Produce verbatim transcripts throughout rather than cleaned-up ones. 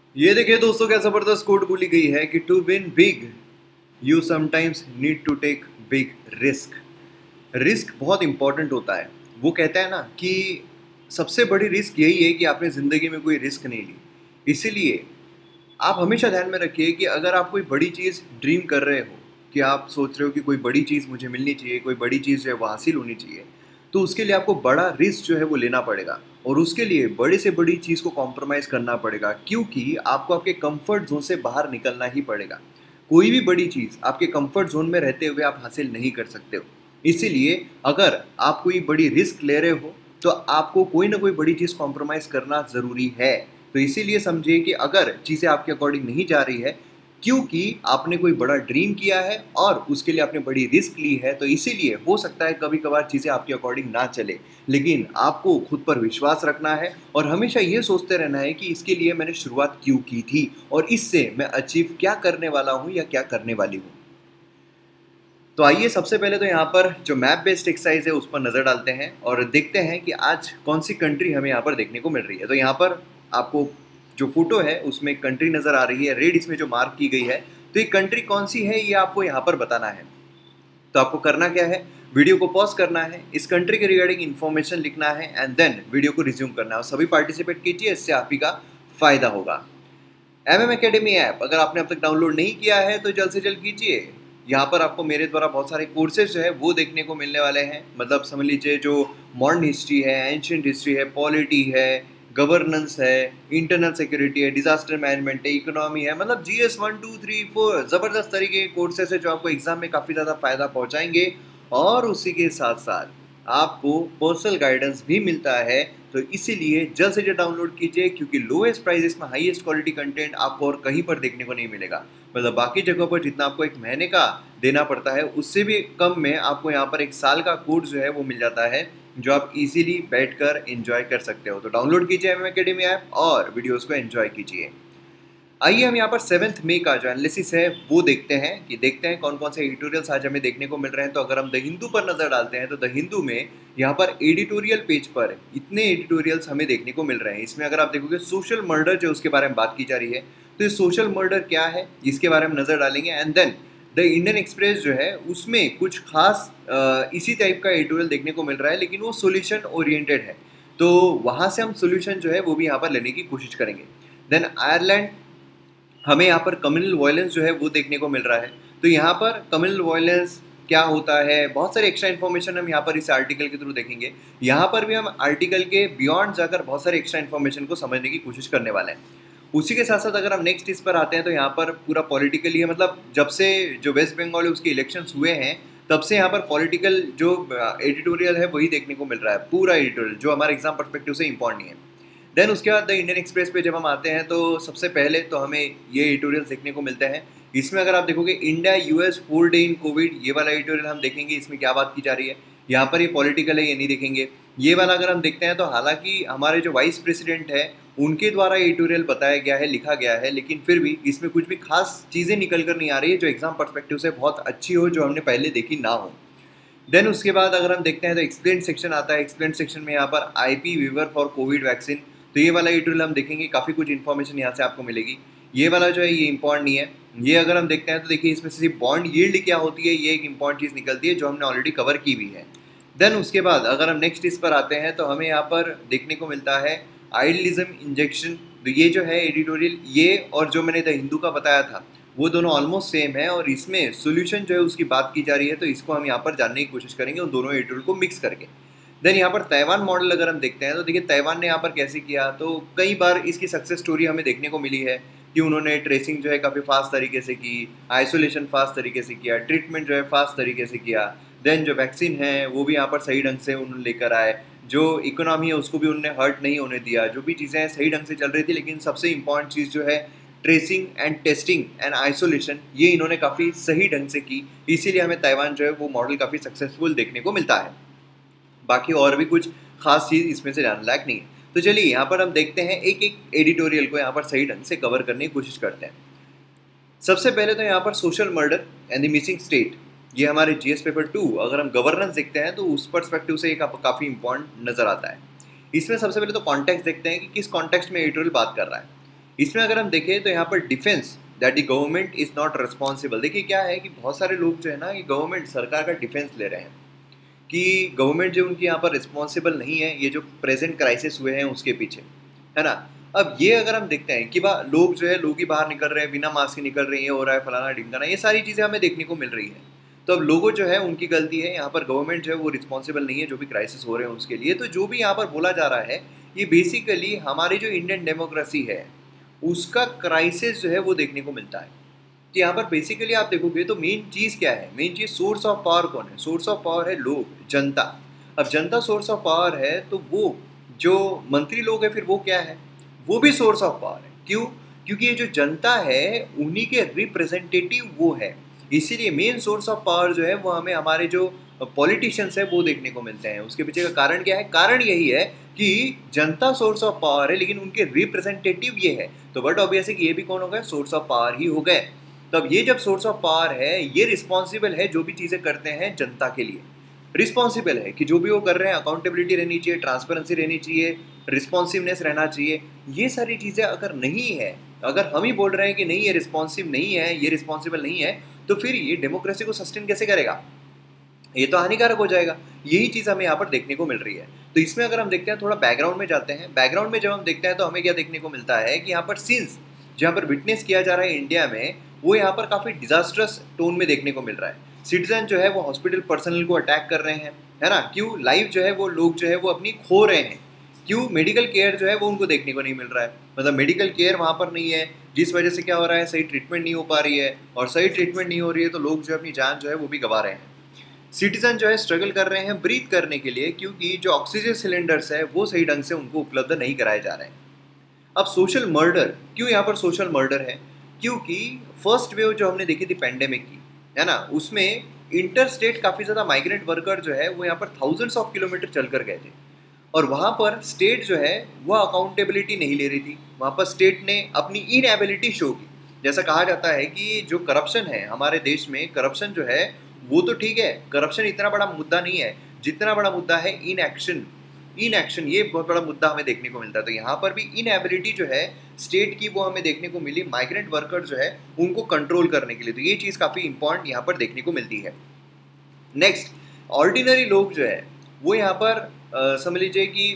ये देखिए दोस्तों, क्या जबरदस्त कोट बोली गई है कि to win big you sometimes need to take big risk. Risk बहुत इंपॉर्टेंट होता है। वो कहता है ना कि सबसे बड़ी रिस्क यही है कि आपने ज़िंदगी में कोई रिस्क नहीं ली। इसीलिए आप हमेशा ध्यान में रखिए कि अगर आप कोई बड़ी चीज़ ड्रीम कर रहे हो, कि आप सोच रहे हो कि कोई बड़ी चीज़ मुझे मिलनी चाहिए, कोई बड़ी चीज़ जो है वो हासिल होनी चाहिए, तो उसके लिए आपको बड़ा रिस्क जो है वो लेना पड़ेगा। और उसके लिए बड़े से बड़ी चीज़ को कॉम्प्रोमाइज़ करना पड़ेगा, क्योंकि आपको आपके कंफर्ट जोन से बाहर निकलना ही पड़ेगा। कोई भी बड़ी चीज़ आपके कंफर्ट जोन में रहते हुए आप हासिल नहीं कर सकते हो। इसीलिए अगर आप कोई बड़ी रिस्क ले रहे हो, तो आपको कोई ना कोई बड़ी चीज़ कॉम्प्रोमाइज़ करना ज़रूरी है। तो इसीलिए समझिए कि अगर चीज़ें आपके अकॉर्डिंग नहीं जा रही है, क्योंकि आपने कोई बड़ा ड्रीम किया है और उसके लिए आपने बड़ी रिस्क ली है, तो इसीलिए हो सकता है कभी कभार चीज़ें आपके अकॉर्डिंग ना चले। लेकिन आपको खुद पर विश्वास रखना है और हमेशा ये सोचते रहना है कि इसके लिए मैंने शुरुआत क्यों की थी और इससे मैं अचीव क्या करने वाला हूँ या क्या करने वाली हूँ। तो आइए सबसे पहले तो यहाँ पर जो मैप बेस्ड एक्सरसाइज है उस पर नज़र डालते हैं और देखते हैं कि आज कौन सी कंट्री हमें यहाँ पर देखने को मिल रही है। तो यहाँ पर आपको जो फोटो है उसमें एक कंट्री नज़र आ रही है, रेड इसमें जो मार्क की गई है। तो ये कंट्री कौन सी है ये आपको यहाँ पर बताना है। तो आपको करना क्या है, वीडियो को पॉज करना है, इस कंट्री के रिगार्डिंग इन्फॉर्मेशन लिखना है एंड देन वीडियो को रिज्यूम करना है और सभी पार्टिसिपेट कीजिए, इससे आप ही का फ़ायदा होगा। एम एम अकेडमी ऐप अगर आपने अब तक डाउनलोड नहीं किया है तो जल्द से जल्द कीजिए। यहाँ पर आपको मेरे द्वारा बहुत सारे कोर्सेज जो है वो देखने को मिलने वाले हैं। मतलब समझ लीजिए जो मॉडर्न हिस्ट्री है, एंशियंट हिस्ट्री है, पॉलिटी है, गवर्नेंस है, इंटरनल सिक्योरिटी है, डिजास्टर मैनेजमेंट है, इकोनॉमी है, मतलब G S one two three four ज़बरदस्त तरीके के कोर्सेज है जो आपको एग्जाम में काफ़ी ज़्यादा फायदा पहुँचाएंगे। और उसी के साथ साथ आपको पर्सनल गाइडेंस भी मिलता है। तो इसीलिए जल्द से जल्द डाउनलोड कीजिए, क्योंकि लोएस्ट प्राइजेस में हाईएस्ट क्वालिटी कंटेंट आपको और कहीं पर देखने को नहीं मिलेगा। मतलब बाकी जगहों पर जितना आपको एक महीने का देना पड़ता है उससे भी कम में आपको यहाँ पर एक साल का कोर्स जो है वो मिल जाता है, जो आप इजीली बैठकर एंजॉय कर सकते हो। तो डाउनलोड कीजिए एम एकेडमी ऐप और वीडियोस को एंजॉय कीजिए। आइए हम यहाँ पर सेवन्थ मई का जो एनालिसिस है वो देखते हैं कि देखते हैं कौन कौन से एडिटोरियल्स आज हमें देखने को मिल रहे हैं। तो अगर हम द हिंदू पर नज़र डालते हैं तो द हिंदू में यहाँ पर एडिटोरियल पेज पर इतने एडिटोरियल्स हमें देखने को मिल रहे हैं। इसमें अगर आप देखोगे सोशल मर्डर जो उसके बारे में बात की जा रही है, तो ये सोशल मर्डर क्या है इसके बारे में नज़र डालेंगे। And then the Indian Express जो है उसमें कुछ खास अ, इसी टाइप का एडिटोरियल देखने को मिल रहा है, लेकिन वो सोल्यूशन ओरिएंटेड है। तो वहाँ से हम सोल्यूशन जो है वो भी यहाँ पर लेने की कोशिश करेंगे। देन आयरलैंड, हमें यहाँ पर कम्युनल वायलेंस जो है वो देखने को मिल रहा है। तो यहाँ पर कम्युनल वायलेंस क्या होता है, बहुत सारे एक्स्ट्रा इन्फॉर्मेशन हम यहाँ पर इस आर्टिकल के थ्रू देखेंगे। यहाँ पर भी हम आर्टिकल के बियॉन्ड जाकर बहुत सारे एक्स्ट्रा इन्फॉर्मेशन को समझने की कोशिश करने वाले हैं। उसी के साथ साथ अगर हम नेक्स्ट इस पर आते हैं तो यहाँ पर पूरा पॉलिटिकली है। मतलब जब से जो वेस्ट बंगाल है उसके इलेक्शंस हुए हैं तब से यहाँ पर पॉलिटिकल जो एडिटोरियल है वही देखने को मिल रहा है, पूरा एडिटोरियल जो हमारे एग्जाम पर्सपेक्टिव से इम्पॉर्टेंट नहीं है। देन उसके बाद द इंडियन एक्सप्रेस पे जब हम आते हैं तो सबसे पहले तो हमें ये एडिटोरियल देखने को मिलते हैं। इसमें अगर आप देखोगे India US for day in covid, ये वाला एडिटोरियल हम देखेंगे। इसमें क्या बात की जा रही है, यहाँ पर ये पॉलिटिकल है ये नहीं देखेंगे। ये वाला अगर हम देखते हैं तो हालांकि हमारे जो वाइस प्रेसिडेंट है उनके द्वारा एडिटोरियल बताया गया है, लिखा गया है, लेकिन फिर भी इसमें कुछ भी खास चीज़ें निकल कर नहीं आ रही है जो एग्जाम पर्सपेक्टिव से बहुत अच्छी हो, जो हमने पहले देखी ना हो। देन उसके बाद अगर हम देखते हैं तो एक्सप्लेन सेक्शन आता है। एक्सप्लेन सेक्शन में यहाँ पर IP waiver for covid vaccine, तो ये वाला एडिटोरियल हम देखेंगे, काफ़ी कुछ इन्फॉर्मेशन यहाँ से आपको मिलेगी। ये वाला जो है ये इंपॉर्टेंट नहीं है। ये अगर हम देखते हैं तो देखिए इसमें सिर्फ बॉन्ड यील्ड क्या होती है ये एक इंपॉर्टेंट चीज़ निकलती है जो हमने ऑलरेडी कवर की हुई है। देन उसके बाद अगर हम नेक्स्ट इस पर आते हैं तो हमें यहाँ पर देखने को मिलता है आइडलिज्म इंजेक्शन। तो ये जो है एडिटोरियल, ये और जो मैंने द हिंदू का बताया था वो दोनों ऑलमोस्ट सेम है और इसमें सोल्यूशन जो है उसकी बात की जा रही है। तो इसको हम यहाँ पर जानने की कोशिश करेंगे उन दोनों एडिटोरियल को मिक्स करके। देन यहाँ पर ताइवान मॉडल अगर हम देखते हैं तो देखिए ताइवान ने यहाँ पर कैसे किया, तो कई बार इसकी सक्सेस स्टोरी हमें देखने को मिली है कि उन्होंने ट्रेसिंग जो है काफ़ी फास्ट तरीके से की, आइसोलेशन फास्ट तरीके से किया, ट्रीटमेंट जो है फास्ट तरीके से किया। देन जो वैक्सीन है वो भी यहाँ पर सही ढंग से उन्होंने लेकर आए, जो इकोनॉमी है उसको भी उन्होंने हर्ट नहीं होने दिया, जो भी चीज़ें सही ढंग से चल रही थी। लेकिन सबसे इंपॉर्टेंट चीज़ जो है tracing and testing and isolation, ये इन्होंने काफ़ी सही ढंग से की, इसीलिए हमें ताइवान जो है वो मॉडल काफ़ी सक्सेसफुल देखने को मिलता है। बाकी और भी कुछ खास चीज़ इसमें से जानने लायक नहीं है। तो चलिए यहाँ पर हम देखते हैं एक एक एडिटोरियल को यहाँ पर सही ढंग से कवर करने की कोशिश करते हैं। सबसे पहले तो यहाँ पर social murder and the missing state, ये हमारे जीएस पेपर टू अगर हम गवर्नेंस देखते हैं तो उस पर्सपेक्टिव से ये काफ़ी इंपॉर्टेंट नज़र आता है। इसमें सबसे पहले तो कॉन्टेक्स्ट देखते हैं कि किस कॉन्टेक्स्ट में एडिटोरियल बात कर रहा है। इसमें अगर हम देखें तो यहाँ पर defence that the government is not responsible. देखिए क्या है कि बहुत सारे लोग जो है ना, ये गवर्नमेंट सरकार का डिफेंस ले रहे हैं कि गवर्नमेंट जो उनकी यहाँ पर रिस्पॉन्सिबल नहीं है ये जो प्रेजेंट क्राइसिस हुए हैं उसके पीछे, है ना। अब ये अगर हम देखते हैं कि बा लोग जो है लोग ही बाहर निकल रहे हैं, बिना मास्क के निकल रही है, हो रहा है फलाना ढिमकाना, ये सारी चीज़ें हमें देखने को मिल रही है। तो अब लोगों जो है उनकी गलती है, यहाँ पर गवर्नमेंट जो है वो रिस्पॉन्सिबल नहीं है जो भी क्राइसिस हो रहे हैं उसके लिए। तो जो भी यहाँ पर बोला जा रहा है ये बेसिकली हमारी जो इंडियन डेमोक्रेसी है उसका क्राइसिस जो है वो देखने को मिलता है। कि यहाँ पर बेसिकली आप देखोगे तो मेन चीज़ क्या है, मेन चीज़ सोर्स ऑफ पावर कौन है? सोर्स ऑफ पावर है लोग, जनता। अब जनता सोर्स ऑफ पावर है तो वो जो मंत्री लोग हैं फिर वो क्या है? वो भी सोर्स ऑफ पावर है। क्यों? क्योंकि ये जो जनता है उन्हीं के रिप्रेजेंटेटिव वो है, इसीलिए मेन सोर्स ऑफ पावर जो है वो हमें हमारे जो पॉलिटिशियंस है वो देखने को मिलते हैं। उसके पीछे का कारण क्या है? कारण यही है कि जनता सोर्स ऑफ पावर है लेकिन उनके रिप्रेजेंटेटिव ये है। तो बट ऑब्वियस है कि ये भी कौन हो गए? सोर्स ऑफ पावर ही हो गए। तब ये जब सोर्स ऑफ पावर है ये रिस्पॉन्सिबल है जो भी चीज़ें करते हैं जनता के लिए, रिस्पॉन्सिबल है कि जो भी वो कर रहे हैं अकाउंटेबिलिटी रहनी चाहिए, ट्रांसपेरेंसी रहनी चाहिए, रिस्पॉन्सिवनेस रहना चाहिए। ये सारी चीज़ें अगर नहीं है, अगर हम ही बोल रहे हैं कि नहीं ये रिस्पॉन्सिव नहीं है, ये रिस्पॉन्सिबल नहीं है, तो फिर ये डेमोक्रेसी को सस्टेन कैसे करेगा? ये तो हानिकारक हो जाएगा। यही चीज़ हमें यहाँ पर देखने को मिल रही है। तो इसमें अगर हम देखते हैं, थोड़ा बैकग्राउंड में जाते हैं, बैकग्राउंड में जब हम देखते हैं तो हमें क्या देखने को मिलता है कि यहाँ पर सीन्स जहाँ पर विटनेस किया जा रहा है इंडिया में वो यहाँ पर काफ़ी डिजास्ट्रस टोन में देखने को मिल रहा है। सिटीजन जो है वो हॉस्पिटल पर्सनल को अटैक कर रहे हैं, है ना। क्यों? लाइफ जो है वो लोग जो है वो अपनी खो रहे हैं। क्यों? मेडिकल केयर जो है वो उनको देखने को नहीं मिल रहा है, मतलब मेडिकल केयर वहाँ पर नहीं है, जिस वजह से क्या हो रहा है, सही ट्रीटमेंट नहीं हो पा रही है, और सही ट्रीटमेंट नहीं हो रही है तो लोग जो अपनी जान जो है वो भी गंवा रहे हैं। सिटीजन जो है स्ट्रगल कर रहे हैं ब्रीथ करने के लिए, क्योंकि जो ऑक्सीजन सिलेंडर्स है वो सही ढंग से उनको उपलब्ध नहीं कराए जा रहे हैं। अब सोशल मर्डर, क्यों यहाँ पर सोशल मर्डर है? क्योंकि फर्स्ट वेव जो हमने देखी थी पैंडेमिक की, है ना, उसमें इंटर स्टेट काफ़ी ज़्यादा माइग्रेंट वर्कर जो है वो यहाँ पर थाउजेंड्स ऑफ किलोमीटर चल कर गए थे, और वहाँ पर स्टेट जो है वो अकाउंटेबिलिटी नहीं ले रही थी। वहाँ पर स्टेट ने अपनी इनएबिलिटी शो की। जैसा कहा जाता है कि जो करप्शन है हमारे देश में, करप्शन जो है वो तो ठीक है, करप्शन इतना बड़ा मुद्दा नहीं है, जितना बड़ा मुद्दा है इन एक्शन। इन एक्शन ये बहुत बड़ा मुद्दा हमें देखने को मिलता है। तो यहाँ पर भी इनएबिलिटी जो है स्टेट की वो हमें देखने को मिली, माइग्रेंट वर्कर जो है उनको कंट्रोल करने के लिए। तो ये चीज़ काफ़ी इंपॉर्टेंट यहाँ पर देखने को मिलती है। नेक्स्ट, ऑर्डिनरी लोग जो है वो यहाँ पर समझ लीजिए कि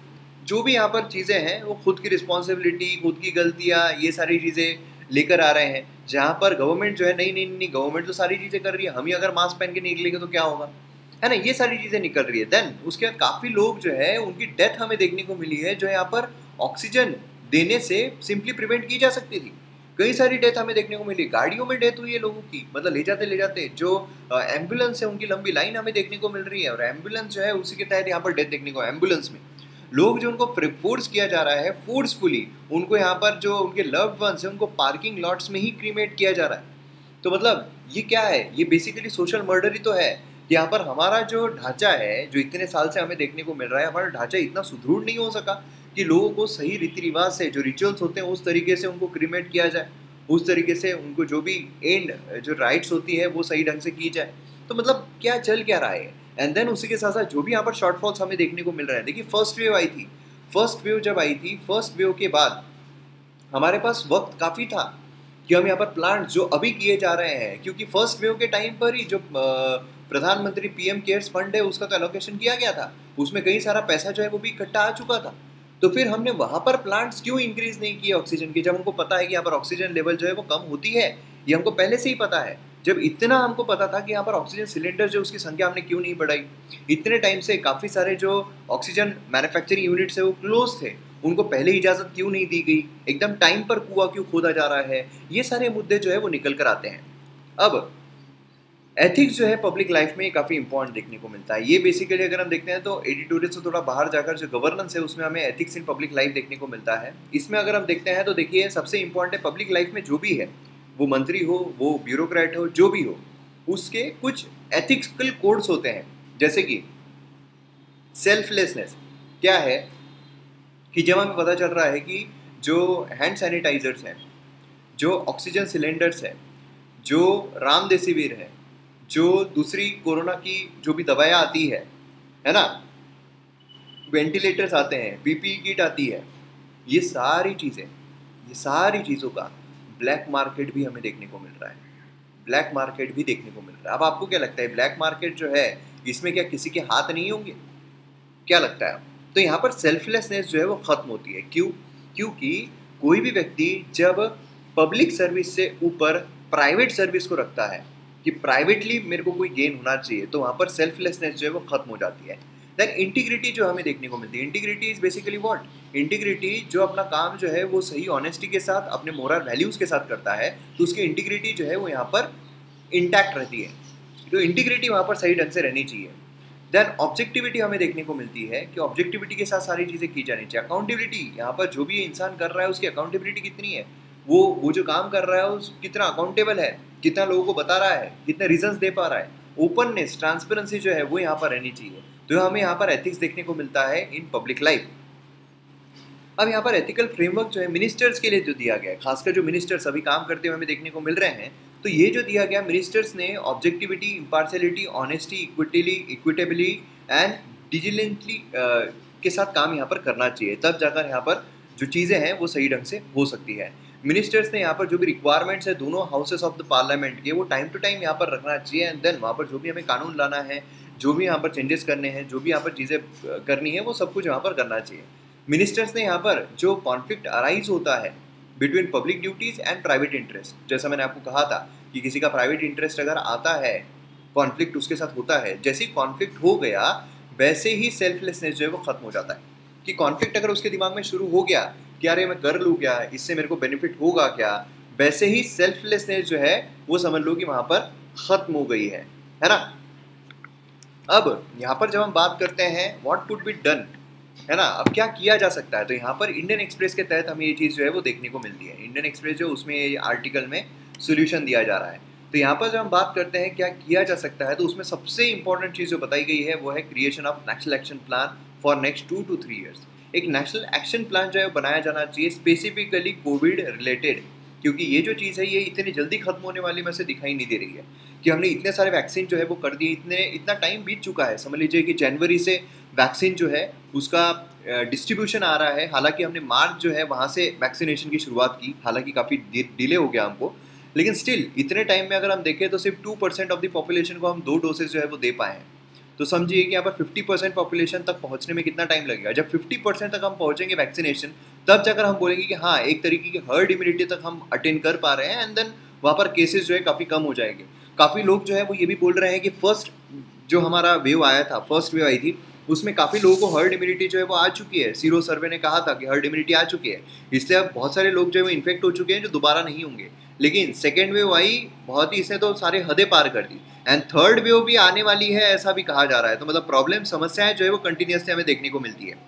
जो भी यहाँ पर चीज़ें हैं वो खुद की रिस्पॉन्सिबिलिटी, खुद की गलतियाँ, ये सारी चीज़ें लेकर आ रहे हैं, जहाँ पर गवर्नमेंट जो है नहीं नहीं नहीं गवर्नमेंट तो सारी चीज़ें कर रही है, हम ही अगर मास्क पहन के निकलेंगे तो क्या होगा, है ना। ये सारी चीज़ें निकल रही है। देन उसके बाद काफ़ी लोग जो है उनकी डेथ हमें देखने को मिली है, जो यहाँ पर ऑक्सीजन देने से सिंपली प्रिवेंट की जा सकती थी। कई सारी डेथ हमें देखने को मिली, गाड़ियों में डेथ हुई है लोगों की, मतलब ले जाते ले जाते जो एम्बुलेंस है उनकी लंबी लाइन हमें देखने को मिल रही है, और एम्बुलेंस जो है उसी के तहत यहाँ पर डेथ देखने को, एम्बुलेंस में लोग जो उनको फोर्स किया जा रहा है, फोर्सफुली उनको यहाँ पर जो उनके लव्ड वंस है उनको पार्किंग लॉट्स में ही क्रीमेट किया जा रहा है। तो मतलब ये क्या है? ये बेसिकली सोशल मर्डर ही तो है। यहाँ पर हमारा जो ढांचा है जो इतने साल से हमें देखने को मिल रहा है, हमारा ढांचा इतना सुदृढ़ नहीं हो सका कि लोगों को सही रीति रिवाज से जो रिचुअल्स होते हैं उस तरीके से उनको क्रीमेट किया जाए, उस तरीके से उनको जो भी एंड जो राइट्स होती है वो सही ढंग से की जाए। तो मतलब क्या चल क्या रहा है? एंड देन उसी के साथ साथ जो भी यहाँ पर शॉर्टफॉल्स हमें देखने को मिल रहा है, देखिए फर्स्ट वेव आई थी, फर्स्ट वेव जब आई थी, फर्स्ट वेव के बाद हमारे पास वक्त काफ़ी था कि हम यहाँ पर प्लांट जो अभी किए जा रहे हैं, क्योंकि फर्स्ट वेव के टाइम पर ही जो प्रधानमंत्री पीएम केयर्स फंड है उसका तो एलोकेशन किया गया था, उसमें कई सारा पैसा जो है वो भी इकट्ठा आ चुका था। तो फिर हमने वहाँ पर प्लांट्स क्यों इंक्रीज नहीं किए ऑक्सीजन की, जब हमको पता है कि यहाँ पर ऑक्सीजन लेवल जो है वो कम होती है, ये हमको पहले से ही पता है। जब इतना हमको पता था कि यहाँ पर ऑक्सीजन सिलेंडर जो उसकी संख्या हमने क्यों नहीं बढ़ाई? इतने टाइम से काफ़ी सारे जो ऑक्सीजन मैन्युफैक्चरिंग यूनिट्स है वो क्लोज थे, उनको पहले इजाज़त क्यों नहीं दी गई? एकदम टाइम पर कुआं क्यों खोदा जा रहा है? ये सारे मुद्दे जो है वो निकल कर आते हैं। अब एथिक्स जो है पब्लिक लाइफ में काफ़ी इंपॉर्टेंट देखने को मिलता है। ये बेसिकली अगर हम देखते हैं तो एडिटोरियल से थोड़ा बाहर जाकर जो गवर्नेंस है उसमें हमें एथिक्स इन पब्लिक लाइफ देखने को मिलता है। इसमें अगर हम देखते हैं तो देखिए सबसे इंपॉर्टेंट है पब्लिक लाइफ में जो भी है, वो मंत्री हो, वो ब्यूरोक्रेट हो, जो भी हो, उसके कुछ एथिक्सल कोड्स होते हैं। जैसे कि सेल्फलेसनेस क्या है कि जब हमें पता चल रहा है कि जो हैंड सैनिटाइजर्स हैं, जो ऑक्सीजन सिलेंडर्स हैं, जो रामदेसिविर है, जो दूसरी कोरोना की जो भी दवाइयाँ आती है है ना, वेंटिलेटर्स आते हैं, पीपीई किट आती है, ये सारी चीज़ें ये सारी चीज़ों का ब्लैक मार्केट भी हमें देखने को मिल रहा है, ब्लैक मार्केट भी देखने को मिल रहा है। अब आपको क्या लगता है, ब्लैक मार्केट जो है इसमें क्या किसी के हाथ नहीं होंगे, क्या लगता है? तो यहाँ पर सेल्फलेसनेस जो है वो खत्म होती है। क्यों? क्योंकि कोई भी व्यक्ति जब पब्लिक सर्विस से ऊपर प्राइवेट सर्विस को रखता है कि प्राइवेटली मेरे को कोई गेन होना चाहिए, तो वहाँ पर सेल्फलेसनेस जो है वो खत्म हो जाती है। देन इंटीग्रिटी जो हमें देखने को मिलती है, integrity is basically what, integrity जो अपना काम जो है वो सही ऑनेस्टी के साथ अपने मोरल वैल्यूज़ के साथ करता है, तो उसकी इंटीग्रिटी जो है वो यहाँ पर इंटैक्ट रहती है। तो इंटीग्रिटी वहाँ पर सही ढंग से रहनी चाहिए। देन ऑब्जेक्टिविटी हमें देखने को मिलती है कि ऑब्जेक्टिविटी के साथ सारी चीज़ें की जानी चाहिए। अकाउंटेबिलिटी, यहाँ पर जो भी इंसान कर रहा है उसकी अकाउंटेबिलिटी कितनी है, वो वो जो काम कर रहा है उस कितना अकाउंटेबल है, कितना लोगों को बता रहा है, कितने रीजंस दे पा रहा है। ओपननेस, ट्रांसपेरेंसी जो है वो यहाँ पर रहनी चाहिए। तो हमें यहाँ पर एथिक्स देखने को मिलता है इन पब्लिक लाइफ। अब यहाँ पर एथिकल फ्रेमवर्क जो है मिनिस्टर्स के लिए जो दिया गया है, खासकर जो मिनिस्टर्स अभी काम करते हुए हमें देखने को मिल रहे हैं, तो ये जो दिया गया मिनिस्टर्स ने objectivity, impartiality, honesty, equitably equitably and diligently के साथ काम यहाँ पर करना चाहिए, तब जाकर यहाँ पर जो चीज़ें हैं वो सही ढंग से हो सकती है। मिनिस्टर्स ने यहाँ पर जो भी रिक्वायरमेंट्स है दोनों हाउसेस ऑफ द पार्लियामेंट के, वो टाइम टू टाइम यहाँ पर रखना चाहिए। एंड देन वहाँ पर जो भी हमें कानून लाना है, जो भी यहाँ पर चेंजेस करने हैं, जो भी यहाँ पर चीज़ें करनी है, वो सब कुछ यहाँ पर करना चाहिए। मिनिस्टर्स ने यहाँ पर जो कॉन्फ्लिक्ट अराइज होता है between public duties and private interest, जैसा मैंने आपको कहा था कि किसी का प्राइवेट इंटरेस्ट अगर आता है, कॉन्फ्लिक्ट उसके साथ होता है, जैसे ही कॉन्फ्लिक्ट हो गया वैसे ही सेल्फलेसनेस जो है वो खत्म हो जाता है। कि कॉन्फ्लिक्ट अगर उसके दिमाग में शुरू हो गया कि अरे मैं कर लूँ क्या, इससे मेरे को बेनिफिट होगा क्या, वैसे ही सेल्फलेसनेस जो है वो समझ लो कि वहाँ पर ख़त्म हो गई है, है ना। अब यहाँ पर जब हम बात करते हैं व्हाट कुड बी डन, है ना, अब क्या किया जा सकता है, तो यहाँ पर इंडियन एक्सप्रेस के तहत हमें ये चीज़ जो है वो देखने को मिलती है। इंडियन एक्सप्रेस जो उसमें ये आर्टिकल में सोल्यूशन दिया जा रहा है। तो यहाँ पर जब हम बात करते हैं क्या किया जा सकता है, तो उसमें सबसे इंपॉर्टेंट चीज़ जो बताई गई है वो है creation of national action plan for next two to three years. एक नेशनल एक्शन प्लान जो है बनाया जाना चाहिए स्पेसिफिकली कोविड रिलेटेड, क्योंकि ये जो चीज़ है ये इतनी जल्दी खत्म होने वाली में से दिखाई नहीं दे रही है कि हमने इतने सारे वैक्सीन जो है वो कर दिए, इतने इतना टाइम बीत चुका है। समझ लीजिए कि जनवरी से वैक्सीन जो है उसका डिस्ट्रीब्यूशन आ रहा है, हालांकि हमने मार्च जो है वहाँ से वैक्सीनेशन की शुरुआत की, हालांकि काफ़ी डिले हो गया हमको, लेकिन स्टिल इतने टाइम में अगर हम देखें तो सिर्फ two percent of the population को हम दो डोसेज जो है वो दे पाए हैं। तो समझिए कि यहाँ पर फिफ्टी परसेंट पॉपुलेशन तक पहुँचने में कितना टाइम लगेगा। जब फिफ्टी परसेंट तक हम पहुँचेंगे वैक्सीनेशन, तब जाकर हम बोलेंगे कि हाँ एक तरीके की हर्ड इम्यूनिटी तक हम अटेंड कर पा रहे हैं, एंड देन वहाँ पर केसेस जो है काफ़ी कम हो जाएंगे। काफ़ी लोग जो है वो ये भी बोल रहे हैं कि फर्स्ट जो हमारा वेव आया था, फर्स्ट वेव आई थी, उसमें काफ़ी लोगों को हर्ड इम्यूनिटी जो है वो आ चुकी है। सीरो सर्वे ने कहा था कि हर्ड इम्यूनिटी आ चुकी है, इसलिए अब बहुत सारे लोग जो है वो इन्फेक्ट हो चुके हैं जो दोबारा नहीं होंगे। लेकिन सेकेंड वेव आई, बहुत ही इसने तो सारे हदें पार कर दी, एंड थर्ड वेव भी आने वाली है ऐसा भी कहा जा रहा है। तो मतलब प्रॉब्लम, समस्याएं जो है वो कंटिन्यूसली हमें देखने को मिलती है।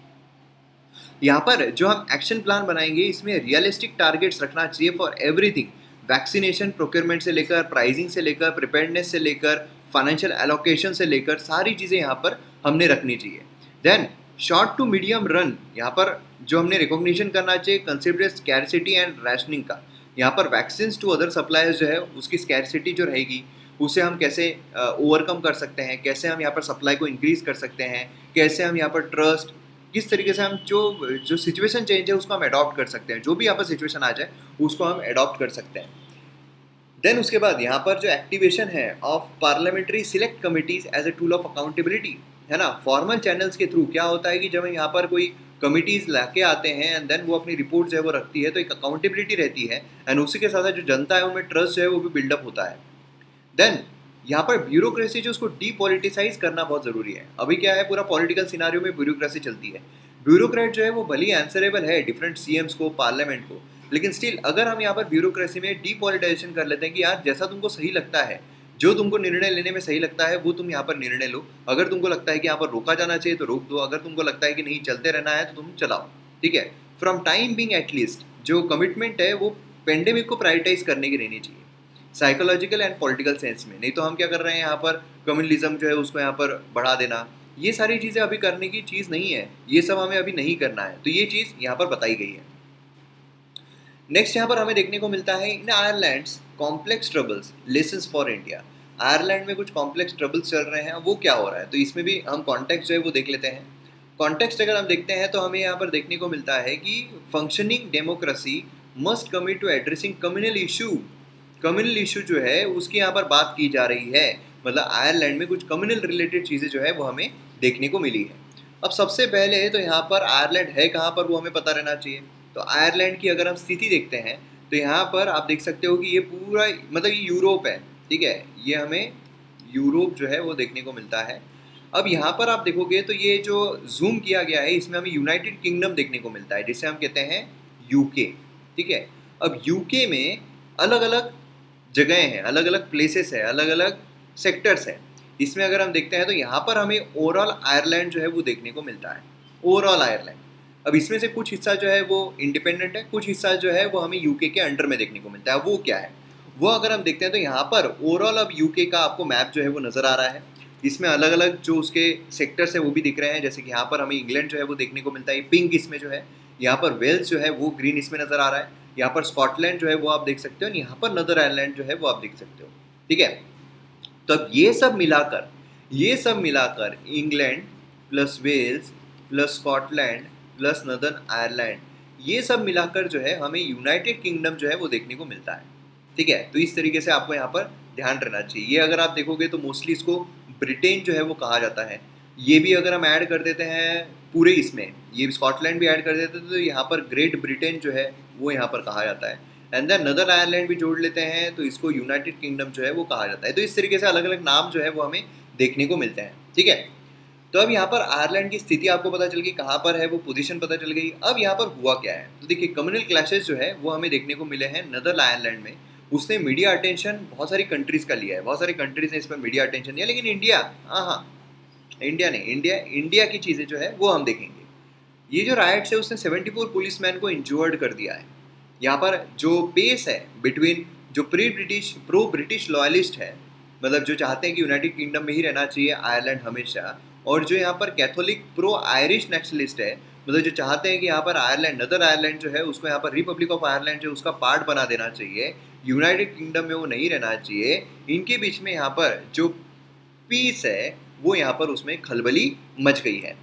यहाँ पर जो हम एक्शन प्लान बनाएंगे इसमें रियलिस्टिक टारगेट्स रखना चाहिए फॉर एवरीथिंग, वैक्सीनेशन, प्रोक्योरमेंट से लेकर, प्राइसिंग से लेकर, प्रिपेयर्डनेस से लेकर, फाइनेंशियल एलोकेशन से लेकर, सारी चीज़ें यहाँ पर हमने रखनी चाहिए। Then short to medium run, यहाँ पर जो हमने रिकॉग्निशन करना चाहिए कंसिडर स्कैरसिटी एंड रैशनिंग का। यहाँ पर वैक्सीन टू अदर सप्लायर्स जो है उसकी स्कैरसिटी जो रहेगी उसे हम कैसे ओवरकम uh, कर सकते हैं, कैसे हम यहाँ पर सप्लाई को इंक्रीज़ कर सकते हैं, कैसे हम यहाँ पर ट्रस्ट, किस तरीके से हम जो जो सिचुएशन चेंज है उसको हम अडॉप्ट कर सकते हैं, जो भी यहाँ पर सिचुएशन आ जाए उसको हम अडॉप्ट कर सकते हैं। देन उसके बाद यहाँ पर जो एक्टिवेशन है of parliamentary select committees as a tool of accountability, है ना। फॉर्मल चैनल्स के थ्रू क्या होता है कि जब यहाँ पर कोई कमिटीज़ लाके आते हैं एंड देन वो अपनी रिपोर्ट जो है वो रखती है, तो एक अकाउंटेबिलिटी रहती है, एंड उसी के साथ साथ जो जनता है उनमें ट्रस्ट जो है वो भी बिल्डअप होता है। देन यहाँ पर ब्यूरोक्रेसी जो उसको डीपॉलिटिसाइज करना बहुत ज़रूरी है। अभी क्या है, पूरा पॉलिटिकल सिनारियो में ब्यूरोक्रेसी चलती है। ब्यूरोक्रेट जो है वो भली आंसरेबल है डिफरेंट सीएम्स को, पार्लियामेंट को, लेकिन स्टिल अगर हम यहाँ पर ब्यूरोक्रेसी में डीपॉलिटाइजेशन कर लेते हैं कि यार जैसा तुमको सही लगता है, जो तुमको निर्णय लेने में सही लगता है वो तुम यहाँ पर निर्णय लो। अगर तुमको लगता है कि यहाँ पर रोका जाना चाहिए तो रोक दो, अगर तुमको लगता है कि नहीं चलते रहना है तो तुम चलाओ, ठीक है। फ्रॉम टाइम बिंग एटलीस्ट जो कमिटमेंट है वो पेंडेमिक को प्रायोरिटाइज करने की रहनी चाहिए, साइकोलॉजिकल एंड पॉलिटिकल सेंस में। नहीं तो हम क्या कर रहे हैं यहाँ पर, कम्युनलिज्म जो है उसको यहाँ पर बढ़ा देना, ये सारी चीज़ें अभी करने की चीज़ नहीं है, ये सब हमें अभी नहीं करना है। तो ये चीज़ यहाँ पर बताई गई है। नेक्स्ट यहाँ पर हमें देखने को मिलता है in Ireland's complex troubles lessons for India. Ireland में कुछ कॉम्प्लेक्स ट्रबल्स चल रहे हैं, वो क्या हो रहा है, तो इसमें भी हम कॉन्टेक्स्ट जो है वो देख लेते हैं। कॉन्टेक्स्ट अगर हम देखते हैं तो हमें यहाँ पर देखने को मिलता है कि functioning democracy must commit to addressing communal issue. Communal issue जो है उसकी यहाँ पर बात की जा रही है, मतलब आयरलैंड में कुछ कम्युनल रिलेटेड चीज़ें जो है वो हमें देखने को मिली है। अब सबसे पहले तो यहाँ पर आयरलैंड है कहाँ पर वो हमें पता रहना चाहिए। तो आयरलैंड की अगर हम स्थिति देखते हैं तो यहाँ पर आप देख सकते हो कि ये पूरा मतलब ये यूरोप है, ठीक है, ये हमें यूरोप जो है वो देखने को मिलता है। अब यहाँ पर आप देखोगे तो ये जो जूम किया गया है इसमें हमें यूनाइटेड किंगडम देखने को मिलता है, जिसे हम कहते हैं यूके, ठीक है। अब यूके में अलग अलग जगह हैं, अलग अलग प्लेसेस है, अलग अलग सेक्टर्स है। इसमें अगर हम देखते हैं तो यहाँ पर हमें ओवरऑल आयरलैंड जो है वो देखने को मिलता है, ओवरऑल आयरलैंड। अब इसमें से कुछ हिस्सा जो है वो इंडिपेंडेंट है, कुछ हिस्सा जो है वो हमें यूके के अंडर में देखने को मिलता है। वो क्या है वो अगर हम देखते हैं तो यहाँ पर ओवरऑल अब यूके का आपको मैप जो है वो नज़र आ रहा है। इसमें अलग अलग जो उसके सेक्टर्स है वो भी दिख रहे हैं, जैसे कि यहाँ पर हमें इंग्लैंड जो है वो देखने को मिलता है, पिंक इसमें जो है। यहाँ पर वेल्स जो है वो ग्रीन इसमें नज़र आ रहा है। यहाँ पर स्कॉटलैंड जो है वो आप देख सकते हो, और यहाँ पर नदर आयरलैंड जो है वो आप देख सकते हो, ठीक है। तो अब ये सब मिलाकर ये सब मिलाकर England plus Wales plus Scotland plus Northern Ireland, ये सब मिलाकर जो है हमें यूनाइटेड किंगडम जो है वो देखने को मिलता है, ठीक है। तो इस तरीके से आपको यहाँ पर ध्यान रखना चाहिए। ये अगर आप देखोगे तो मोस्टली इसको ब्रिटेन जो है वो कहा जाता है। ये भी अगर हम ऐड कर देते हैं पूरे इसमें, ये स्कॉटलैंड भी ऐड कर देते हैं तो यहाँ पर ग्रेट ब्रिटेन जो है वो यहाँ पर कहा जाता है। एंड देन नदर आयरलैंड भी जोड़ लेते हैं तो इसको यूनाइटेड किंगडम जो है वो कहा जाता है। तो इस तरीके से अलग अलग नाम जो है वो हमें देखने को मिलते हैं, ठीक है। तो अब यहाँ पर आयरलैंड की स्थिति आपको पता चल गई, कहाँ पर है वो पोजीशन पता चल गई। अब यहाँ पर हुआ क्या है तो देखिए, कम्युनल क्लैशेस जो है वो हमें देखने को मिले हैं नदर आयरलैंड में। उसने मीडिया अटेंशन बहुत सारी कंट्रीज का लिया है, बहुत सारी कंट्रीज ने इस पर मीडिया अटेंशन दिया, लेकिन इंडिया, हाँ हाँ इंडिया नहीं, इंडिया इंडिया की चीज़ें जो है वो हम देखेंगे। ये जो राइट्स है उसने चौहत्तर पुलिसमैन को इंजर्ड कर दिया है। यहाँ पर जो पेस है बिटवीन जो pre British pro British loyalist है, मतलब जो चाहते हैं कि यूनाइटेड किंगडम में ही रहना चाहिए आयरलैंड हमेशा, और जो यहाँ पर कैथोलिक प्रो आयरिश नेशनलिस्ट है, मतलब जो चाहते हैं कि यहाँ पर आयरलैंड नदर आयरलैंड जो है उसको यहाँ पर रिपब्लिक ऑफ आयरलैंड जो उसका पार्ट बना देना चाहिए, यूनाइटेड किंगडम में वो नहीं रहना चाहिए। इनके बीच में यहाँ पर जो पीस है वो यहाँ पर उसमें खलबली मच गई है।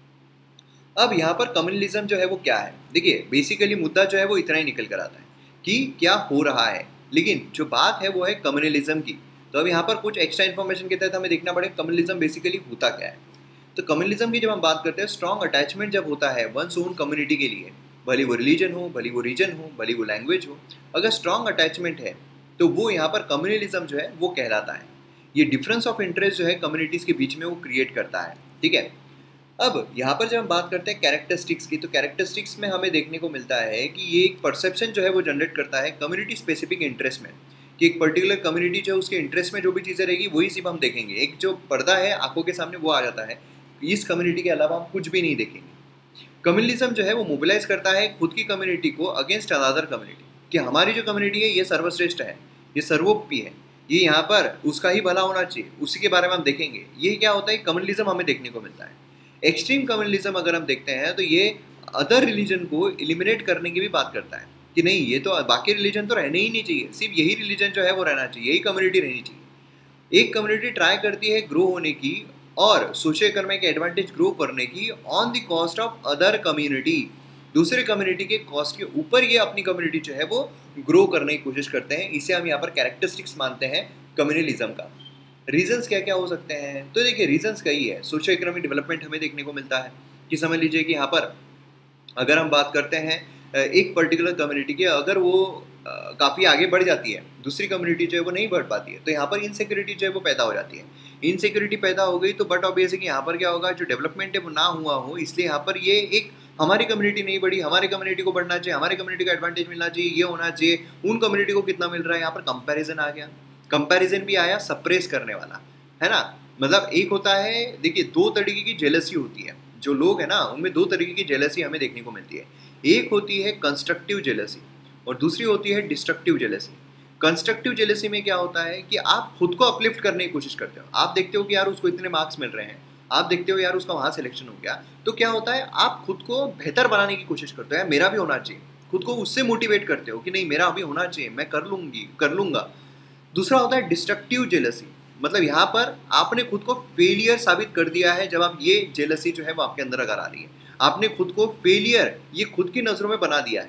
अब यहाँ पर कम्युनलिज्म जो है वो क्या है, देखिए बेसिकली मुद्दा जो है वो इतना ही निकल कर आता है कि क्या हो रहा है, लेकिन जो बात है वो है कम्युनलिज्म की। तो अब यहाँ पर कुछ एक्स्ट्रा इन्फॉर्मेशन के तहत हमें देखना पड़ेगा कम्युनलिज्म बेसिकली होता क्या है। तो कम्युनलिज्म की जब हम बात करते हैं, स्ट्रॉन्ग अटैचमेंट जब होता है वंस ओन कम्युनिटी के लिए, भले वो रिलीजन हो, भले वो रीजन हो, भले वो लैंग्वेज हो, अगर स्ट्रॉन्ग अटैचमेंट है तो वो यहाँ पर कम्युनलिज्म जो है वो कहलाता है। ये डिफरेंस ऑफ इंटरेस्ट जो है कम्युनिटीज़ के बीच में वो क्रिएट करता है, ठीक है। अब यहाँ पर जब हम बात करते हैं कैरेक्टरिस्टिक्स की, तो कैरेक्टरिस्टिक्स में हमें देखने को मिलता है कि ये एक परसेप्शन जो है वो जनरेट करता है कम्युनिटी स्पेसिफिक इंटरेस्ट में, कि एक पर्टिकुलर कम्युनिटी जो है उसके इंटरेस्ट में जो भी चीज़ें रहेगी वही सिर्फ हम देखेंगे। एक जो पर्दा है आंखों के सामने वो आ जाता है, इस कम्युनिटी के अलावा हम कुछ भी नहीं देखेंगे। कम्युनलिज्म जो है वो मोबिलाइज करता है खुद की कम्युनिटी को अगेंस्ट अनदर कम्युनिटी, कि हमारी जो कम्युनिटी है ये सर्वश्रेष्ठ है, ये सर्वोपरि है, ये यहाँ पर उसका ही भला होना चाहिए, उसी के बारे में हम देखेंगे। ये क्या होता है, कम्युनलिज्म हमें देखने को मिलता है। एक्सट्रीम कम्युनलिज्म अगर हम देखते हैं तो ये अदर रिलीजन को एलिमिनेट करने की भी बात करता है कि नहीं, ये तो बाकी रिलीजन तो रहने ही नहीं चाहिए, सिर्फ यही रिलीजन जो है वो रहना चाहिए, यही कम्युनिटी रहनी चाहिए। एक कम्युनिटी ट्राई करती है ग्रो होने की और सोशो इकोनॉमिक एडवांटेज ग्रो करने की on the cost of other community, दूसरे कम्युनिटी के कॉस्ट के ऊपर ये अपनी कम्युनिटी जो है वो ग्रो करने की कोशिश करते हैं। इसे हम यहाँ पर कैरेक्टरिस्टिक्स मानते हैं कम्युनलिज्म का। रीजंस क्या क्या हो सकते हैं, तो देखिए रीजंस कई है। सोशो इकोनॉमिक डेवलपमेंट हमें देखने को मिलता है कि समझ लीजिए कि यहाँ पर अगर हम बात करते हैं एक पर्टिकुलर कम्युनिटी की, अगर वो काफ़ी आगे बढ़ जाती है, दूसरी कम्युनिटी जो है वो नहीं बढ़ पाती है, तो यहाँ पर इनसिक्योरिटी जो है वो पैदा हो जाती है। इनसिक्योरिटी पैदा हो गई तो बट ऑब्वियस है कि यहाँ पर क्या होगा, जो डेवलपमेंट है वो ना हुआ हो, इसलिए यहाँ पर ये एक हमारी कम्युनिटी नहीं बढ़ी, हमारी कम्युनिटी को बढ़ना चाहिए, हमारी कम्युनिटी का एडवांटेज मिलना चाहिए, ये होना चाहिए, उन कम्युनिटी को कितना मिल रहा है, यहाँ पर कंपैरिजन आ गया। कंपैरिजन भी आया सप्रेस करने वाला, है ना। मतलब एक होता है, देखिए दो तरीके की जेलसी होती है, जो लोग हैं ना उनमें दो तरीके की जेलसी हमें देखने को मिलती है। एक होती है कंस्ट्रक्टिव जेलसी और दूसरी होती है डिस्ट्रक्टिव जेलसी। कंस्ट्रक्टिव जेलसी में क्या होता है कि आप खुद को अपलिफ्ट करने की कोशिश करते हो, आप देखते हो कि यार उसको इतने मार्क्स मिल रहे हैं, आप देखते हो यार उसका वहाँ सिलेक्शन हो गया, तो क्या होता है आप खुद को बेहतर बनाने की कोशिश करते हो, यार मेरा भी होना चाहिए, खुद को उससे मोटिवेट करते हो कि नहीं मेरा अभी होना चाहिए, मैं कर लूँगी कर लूँगा। दूसरा होता है डिस्ट्रक्टिव जेलसी, मतलब यहाँ पर आपने खुद को फेलियर साबित कर दिया है। जब आप ये जेलसी जो है वो आपके अंदर अगर आ रही है, आपने खुद को फेलियर ये खुद की नज़रों में बना दिया है,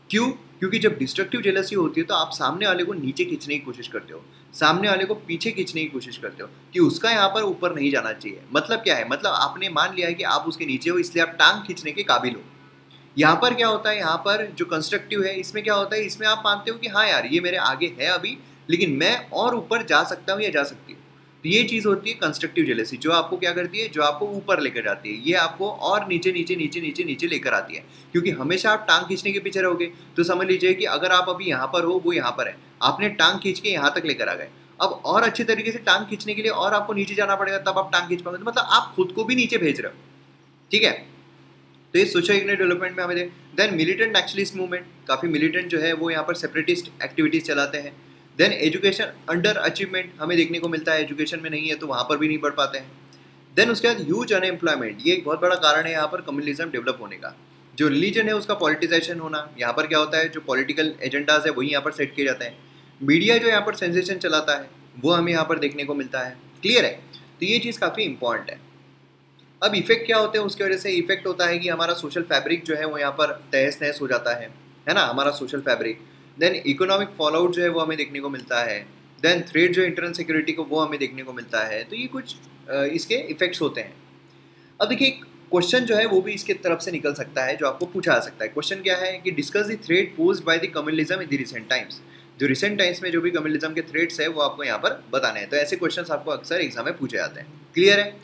क्यों? क्योंकि जब डिस्ट्रक्टिव जेलसी होती है तो आप सामने वाले को नीचे खींचने की कोशिश करते हो, सामने वाले को पीछे खींचने की कोशिश करते हो कि उसका यहाँ पर ऊपर नहीं जाना चाहिए। मतलब क्या है? मतलब आपने मान लिया है कि आप उसके नीचे हो, इसलिए आप टांग खींचने के काबिल हो। यहाँ पर क्या होता है, यहाँ पर जो कंस्ट्रक्टिव है इसमें क्या होता है, इसमें आप मानते हो कि हाँ यार ये मेरे आगे है अभी, लेकिन मैं और ऊपर जा सकता हूँ या जा सकती हूँ। तो ये चीज़ होती है कंस्ट्रक्टिव जेलेसी, जो आपको क्या करती है, जो आपको ऊपर लेकर जाती है, ये आपको और नीचे नीचे नीचे नीचे नीचे लेकर आती है। क्योंकि हमेशा आप टांग खींचने के पीछे रहोगे तो समझ लीजिए कि अगर आप अभी यहाँ पर हो, वो यहाँ पर है, आपने टांग खींच के यहाँ तक लेकर आ गए, अब और अच्छे तरीके से टांग खींचने के लिए और आपको नीचे जाना पड़ेगा, तब आप टांग खींच पाओगे। तो मतलब आप खुद को भी नीचे भेज रहे हो, ठीक है। तो ये सोशल इकोनॉमिक डेवलपमेंट में हमें देख देन मिलिटेंट एक्चुअलिस्ट मूवमेंट, काफ़ी मिलिटेंट जो है वो यहाँ पर सेपरेटिस्ट एक्टिविटीज़ चलाते हैं। देन एजुकेशन अंडर अचीवमेंट हमें देखने को मिलता है, एजुकेशन में नहीं है तो वहाँ पर भी नहीं पढ़ पाते हैं। देन उसके बाद ह्यूज अनएम्प्लॉयमेंट, ये एक बहुत बड़ा कारण है यहाँ पर कम्युनलिज्म डेवलप होने का। जो रिलीजन है उसका पॉलिटिजाइजेशन होना, यहाँ पर क्या होता है, जो पॉलिटिकल एजेंडाज है वही यहाँ पर सेट किए जाते हैं। मीडिया जो यहाँ पर सेंसेशन चलाता है वो हमें यहाँ पर देखने को मिलता है। क्लियर है? तो ये चीज़ काफ़ी इंपॉर्टेंट है। अब इफेक्ट क्या होते हैं उसकी वजह से? इफेक्ट होता है कि हमारा सोशल फैब्रिक जो है वो यहाँ पर तहस नहस हो जाता है है ना, हमारा social fabric. Then economic fallout जो है वो हमें देखने को मिलता है। देन थ्रेट जो इंटरनल सिक्योरिटी को वो हमें देखने को मिलता है। तो ये कुछ इसके इफेक्ट्स होते हैं। अब देखिए क्वेश्चन जो है वो भी इसके तरफ से निकल सकता है, जो आपको पूछा जा सकता है। क्वेश्चन क्या है कि discuss the threat posed by the communalism in the recent times. जो रिसेंट टाइम्स में जो भी कम्युनलिज्म के थ्रेट्स है वो आपको यहाँ पर बताने हैं। तो ऐसे क्वेश्चन आपको अक्सर एग्जाम में पूछे जाते हैं। क्लियर है?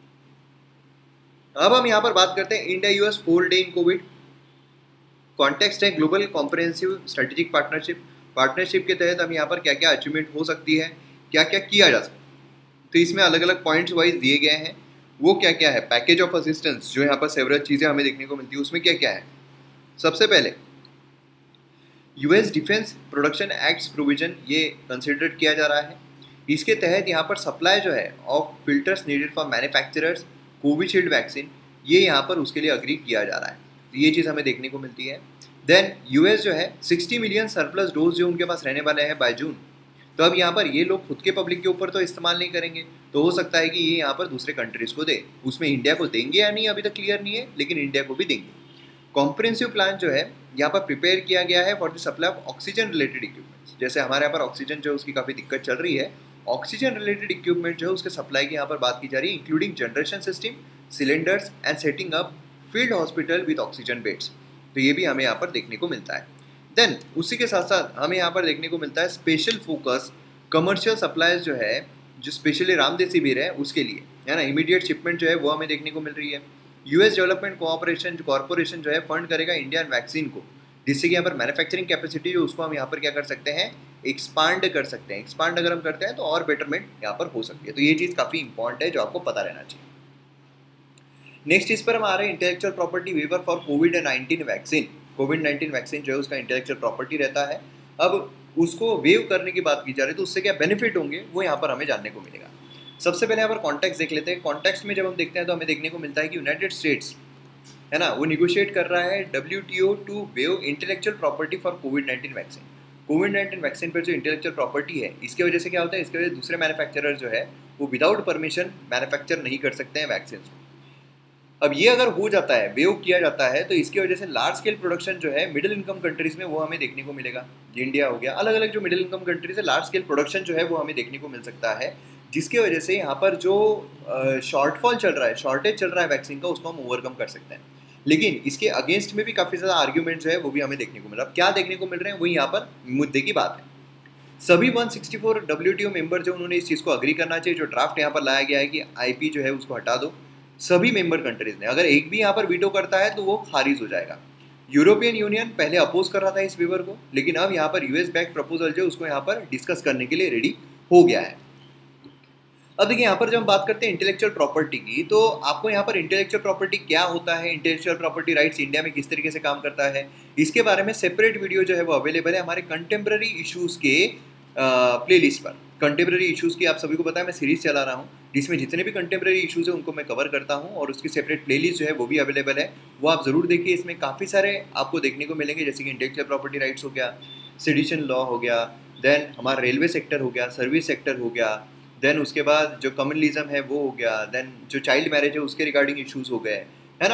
अब हम यहाँ पर बात करते हैं India US for day in covid. Context है global comprehensive strategic partnership. Partnership के तहत हम यहाँ पर क्या क्या अचीवमेंट हो सकती है, क्या क्या किया जा सकता है। तो इसमें अलग अलग पॉइंट्स वाइज दिए गए हैं। वो क्या क्या है, पैकेज ऑफ असिस्टेंस जो यहाँ पर सेवरल चीज़ें हमें देखने को मिलती है, उसमें क्या क्या है। सबसे पहले US defence production acts provision ये कंसिडर किया जा रहा है। इसके तहत यहाँ पर सप्लाई जो है of filters needed for manufacturers Covishield vaccine, ये यहाँ पर उसके लिए अग्री किया जा रहा है। तो ये चीज़ हमें देखने को मिलती है। देन यूएस जो है सिक्सटी मिलियन सरप्लस डोज जो उनके पास रहने वाले हैं बाय जून। तो अब यहाँ पर ये लोग खुद के पब्लिक के ऊपर तो इस्तेमाल नहीं करेंगे, तो हो सकता है कि ये यहाँ पर दूसरे कंट्रीज़ को दे। उसमें इंडिया को देंगे या नहीं अभी तक क्लियर नहीं है, लेकिन इंडिया को भी देंगे। कॉम्प्रिहेंसिव प्लान जो है यहाँ पर प्रिपेयर किया गया है for the supply of oxygen related equipments. जैसे हमारे यहाँ पर ऑक्सीजन जो है उसकी काफ़ी दिक्कत चल रही है, ऑक्सीजन रिलेटेड इक्विपमेंट जो है उसके सप्लाई की यहाँ पर बात की जा रही है, including generation system, cylinders and setting up field hospital with oxygen beds. तो ये भी हमें यहाँ पर देखने को मिलता है। देन उसी के साथ साथ हमें यहाँ पर देखने को मिलता है स्पेशल फोकस कमर्शियल सप्लाईज जो है, जो स्पेशली रामदेव है उसके लिए है ना, इमीडिएट शिपमेंट जो है वो हमें देखने को मिल रही है। यूएस डेवलपमेंट कोऑपरेशन कॉर्पोरेशन जो है फंड करेगा इंडियन वैक्सीन को, जिससे कि यहाँ पर मैन्युफैक्चरिंग कैपेसिटी जो उसको हम यहाँ पर क्या कर सकते हैं, एक्सपांड कर सकते हैं। एक्सपांड अगर हम करते हैं तो और बेटरमेंट यहाँ पर हो सकती है। तो ये चीज़ काफ़ी इंपॉर्टेंट है जो आपको पता रहना चाहिए। नेक्स्ट इस पर हम आ रहे हैं intellectual property waiver for covid nineteen vaccine. Covid nineteen vaccine जो है उसका इंटेलेक्चुअल प्रॉपर्टी रहता है। अब उसको वेव करने की बात की जा रही है, तो उससे क्या बेनिफिट होंगे वो यहाँ पर हमें जानने को मिलेगा। सबसे पहले यहाँ पर कॉन्टेक्स्ट देख लेते हैं। कॉन्टेक्स्ट में जब हम देखते हैं तो हमें देखने को मिलता है कि यूनाइटेड स्टेट्स है ना, वो निगोशिएट कर रहा है WTO to waive intellectual property for covid nineteen vaccine. Covid nineteen vaccine पर जो इंटेलेक्चुअल प्रॉपर्टी है, इसकी वजह से क्या होता है, इसकी वजह से दूसरे मैन्युफैक्चरर जो है वो विदाउट परमिशन मैन्युफैक्चर नहीं कर सकते हैं वैक्सीन को। अब ये अगर हो जाता है, वेव किया जाता है, तो इसकी वजह से लार्ज स्केल प्रोडक्शन जो है मिडिल इनकम कंट्रीज़ में वो हमें देखने को मिलेगा। इंडिया हो गया, अलग अलग जो मिडिल इनकम कंट्रीज है, लार्ज स्केल प्रोडक्शन जो है वो हमें देखने को मिल सकता है, जिसकी वजह से यहाँ पर जो शॉर्टफॉल चल रहा है, शॉर्टेज चल रहा है वैक्सीन का, उसको हम ओवरकम कर सकते हैं। लेकिन इसके अगेंस्ट में भी काफ़ी ज़्यादा आर्ग्यूमेंट जो है वो भी हमें देखने को मिल रहा है। क्या देखने को मिल रहे हैं वही यहाँ पर मुद्दे की बात है। सभी एक सौ चौंसठ डब्ल्यूटीओ मेंबर जो उन्होंने इस चीज़ को अग्री करना चाहिए। जो ड्राफ्ट यहाँ पर लाया गया है कि आईपी जो है उसको हटा दो, सभी मेंबर कंट्रीज ने, अगर एक भी यहाँ पर वीटो करता है तो वो खारिज हो जाएगा। यूरोपियन यूनियन पहले अपोज कर रहा था इस वेवर को, लेकिन अब यहाँ पर यूएस बैक प्रपोजल जो उसको यहाँ पर डिस्कस करने के लिए रेडी हो गया है। अब देखिए यहाँ पर जब हम बात करते हैं इंटेलेक्चुअल प्रॉपर्टी की, तो आपको यहाँ पर इंटेलेक्चुअल प्रॉपर्टी क्या होता है, इंटेलेक्चुअल प्रॉपर्टी राइट्स इंडिया में किस तरीके से काम करता है, इसके बारे में सेपरेट वीडियो जो है वो अवेलेबल है हमारे कंटेम्प्रेरी इशूज़ के प्लेलिस्ट पर। कंटेम्प्रेरी इशूज़ की आप सभी को पता है मैं सीरीज़ चला रहा हूँ, जिसमें जितने भी कंटेम्प्रेरी इशूज़ हैं उनको मैं कवर करता हूँ, और उसकी सेपरेट प्लेलिस्ट जो है वो भी अवेलेबल है, वो आप ज़रूर देखिए। इसमें काफ़ी सारे आपको देखने को मिलेंगे, जैसे कि इंटेलेक्चुअल प्रॉपर्टी राइट्स हो गया, सेडिशन लॉ हो गया, देन हमारा रेलवे सेक्टर हो गया, सर्विस सेक्टर हो गया, देन उसके बाद जो कम्युनलिज्म है वो हो गया, देन जो चाइल्ड मैरिज है उसके रिगार्डिंग इशूज़ हो गए, है ना।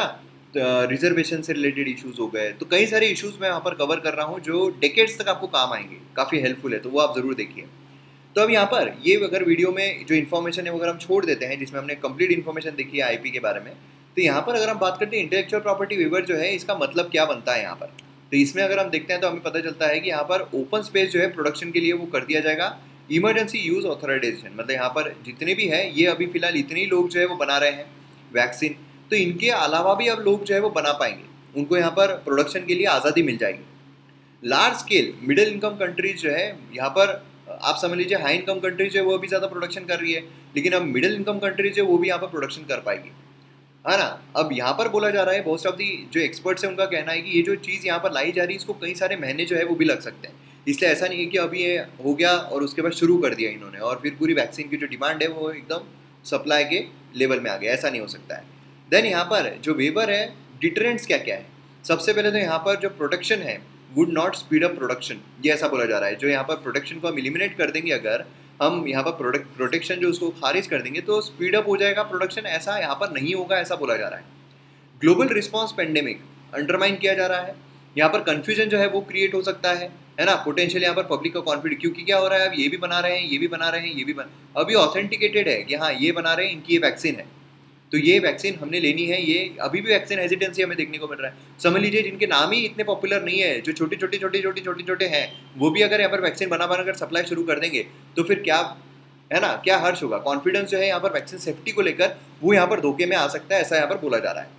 रिजर्वेशन से रिलेटेड इश्यूज हो गए, तो कई सारे इश्यूज मैं यहाँ पर कवर कर रहा हूँ जो डेकेड्स तक आपको काम आएंगे, काफ़ी हेल्पफुल है, तो वो आप ज़रूर देखिए। तो अब यहाँ पर ये अगर वीडियो में जो इन्फॉर्मेशन है वो अगर हम छोड़ देते हैं जिसमें हमने कंप्लीट इन्फॉर्मेशन देखी है आईपी के बारे में, तो यहाँ पर अगर हम बात करते हैं इंटेलेक्चुअल प्रॉपर्टी वेवर जो है इसका मतलब क्या बनता है यहाँ पर, तो इसमें अगर हम देखते हैं तो हमें पता चलता है कि यहाँ पर ओपन स्पेस जो है प्रोडक्शन के लिए वो कर दिया जाएगा इमरजेंसी यूज ऑथराइजेशन, मतलब यहाँ पर जितने भी है ये अभी फिलहाल इतने ही लोग जो है वो बना रहे हैं वैक्सीन, तो इनके अलावा भी अब लोग जो है वो बना पाएंगे, उनको यहाँ पर प्रोडक्शन के लिए आज़ादी मिल जाएगी। Large scale middle income countries जो है यहाँ पर आप समझ लीजिए हाई इनकम कंट्रीज है वो अभी ज़्यादा प्रोडक्शन कर रही है, लेकिन अब मिडिल इनकम कंट्रीज है वो भी यहाँ पर प्रोडक्शन कर पाएगी, है ना। अब यहाँ पर बोला जा रहा है, बहुत ऑफ दी जो एक्सपर्ट्स हैं उनका कहना है कि ये जो चीज़ यहाँ पर लाई जा रही है इसको कई सारे महीने जो है वो भी लग सकते हैं, इसलिए ऐसा नहीं है कि अभी ये हो गया और उसके बाद शुरू कर दिया इन्होंने और फिर पूरी वैक्सीन की जो डिमांड है वो एकदम सप्लाई के लेवल में आ गया, ऐसा नहीं हो सकता है। देन यहाँ पर जो वेवर है डिटरेंट्स क्या क्या है, सबसे पहले तो यहाँ पर जो प्रोटेक्शन है would not speed up production, ये ऐसा बोला जा रहा है, जो यहाँ पर प्रोटेक्शन को हम एलिमिनेट कर देंगे, अगर हम यहाँ पर प्रोडक्ट प्रोटेक्शन जो उसको खारिज कर देंगे तो स्पीड अप हो जाएगा प्रोडक्शन, ऐसा यहाँ पर नहीं होगा, ऐसा बोला जा रहा है। ग्लोबल रिस्पॉन्स पेंडेमिक अंडरमाइन किया जा रहा है, यहाँ पर कन्फ्यूजन जो है वो क्रिएट हो सकता है है ना, पोटेंशियल यहाँ पर पब्लिक का कॉन्फिडेंस, क्योंकि क्या हो रहा है अब ये भी बना रहे हैं ये भी बना रहे हैं ये भी बन अभी ऑथेंटिकेटेड है कि हाँ ये बना रहे हैं, इनकी ये वैक्सीन है, तो ये वैक्सीन हमने लेनी है, ये अभी भी वैक्सीन हेजिटेंसी हमें देखने को मिल रहा है। समझ लीजिए जिनके नाम ही इतने पॉपुलर नहीं है, जो छोटे छोटे छोटे छोटे छोटे छोटे हैं, वो भी अगर यहाँ पर वैक्सीन बना बना कर सप्लाई शुरू कर देंगे तो फिर क्या है ना, क्या हर्ष होगा, कॉन्फिडेंस जो है यहाँ पर वैक्सीन सेफ्टी को लेकर वो यहाँ पर धोखे में आ सकता है, ऐसा यहाँ पर बोला जा रहा है।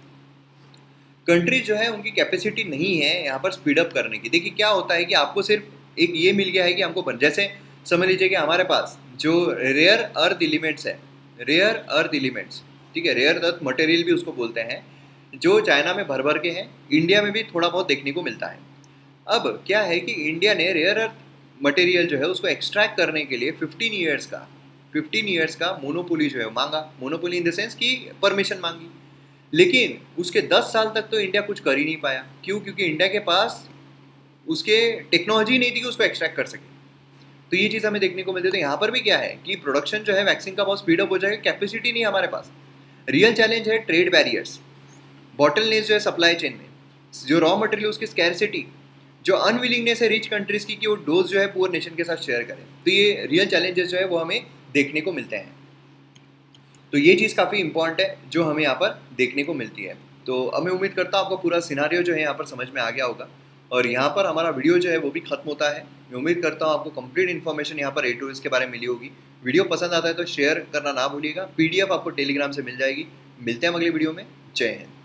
कंट्रीज जो है उनकी कैपेसिटी नहीं है यहाँ पर स्पीड अप करने की। देखिए क्या होता है कि आपको सिर्फ एक ये मिल गया है कि हमको बन, जैसे समझ लीजिए कि हमारे पास जो रेयर अर्थ एलिमेंट्स है, रेयर अर्थ एलिमेंट्स, ठीक है, रेयर अर्थ मटेरियल भी उसको बोलते हैं, जो चाइना में भर भर के हैं, इंडिया में भी थोड़ा बहुत देखने को मिलता है। अब क्या है कि इंडिया ने रेयर अर्थ मटेरियल जो है उसको एक्सट्रैक्ट करने के लिए फिफ्टीन ईयर्स का फिफ्टीन ईयर्स का मोनोपोली जो है मांगा, मोनोपोली इन द सेंस कि परमिशन मांगी, लेकिन उसके दस साल तक तो इंडिया कुछ कर ही नहीं पाया। क्यों? क्योंकि इंडिया के पास उसके टेक्नोलॉजी नहीं थी कि उसको एक्सट्रैक्ट कर सके, तो ये चीज़ हमें देखने को मिलती है। तो यहाँ पर भी क्या है कि प्रोडक्शन जो है वैक्सीन का बहुत स्पीड अप हो जाएगा, कैपेसिटी नहीं है हमारे पास। रियल चैलेंज है ट्रेड बैरियर्स, बॉटलनेस जो है सप्लाई चेन में, जो रॉ मटेरियल उसकी स्कैरसिटी, जो अनविलिंगनेस है रिच कंट्रीज की कि वो डोज जो है पुअर नेशन के साथ शेयर करें, तो ये रियल चैलेंजेस जो है वो हमें देखने को मिलते हैं। तो ये चीज़ काफ़ी इंपॉर्टेंट है जो हमें यहाँ पर देखने को मिलती है। तो अब मैं उम्मीद करता हूँ आपको पूरा सिनारियो जो है यहाँ पर समझ में आ गया होगा, और यहाँ पर हमारा वीडियो जो है वो भी खत्म होता है। मैं उम्मीद करता हूँ आपको कंप्लीट इन्फॉर्मेशन यहाँ पर ए टू इसके बारे में मिली होगी। वीडियो पसंद आता है तो शेयर करना ना भूलिएगा, पीडीएफ आपको टेलीग्राम से मिल जाएगी। मिलते हैं अगली वीडियो में, जय हिंद।